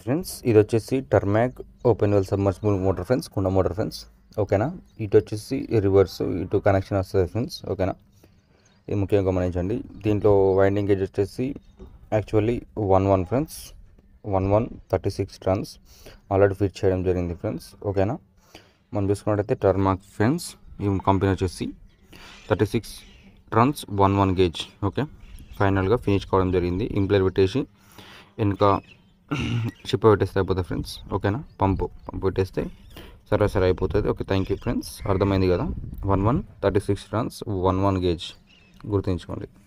Friends ఇది వచ్చేసి టర్మాక్ open well submersible motor friends, కుండ మోటార్ ఫ్రెండ్స్. ఓకేనా, ఇటు వచ్చేసి రివర్స్, ఇటు కనెక్షన్ వస్తుంది ఫ్రెండ్స్. ఓకేనా, ఇది ముఖ్యంగా గమనించండి. దీంట్లో వైండింగ్ గేజ్ వచ్చేసి actually 11 friends, 11 36 turns already fit చేయడం జరిగింది ఫ్రెండ్స్. ఓకేనా, మనం చూసుకున్నట్టయితే టర్మాక్ ఫ్రెండ్స్, ఈ కంపెనీ వచ్చేసి 36 టర్న్స్ 11 గేజ్. ఓకే, ఫైనల్గా ఫినిష్ కావడం జరిగింది. ఇంప్లర్ పెట్టేసి వెనుక షిప్ పెట్టేస్తే అయిపోతుంది ఫ్రెండ్స్. ఓకేనా, పంపు పెట్టేస్తే సరే అయిపోతుంది. ఓకే, థ్యాంక్ యూ ఫ్రెండ్స్, అర్థమైంది కదా. 11 36 టర్న్స్ 11 గేజ్ గుర్తుంచుకోండి.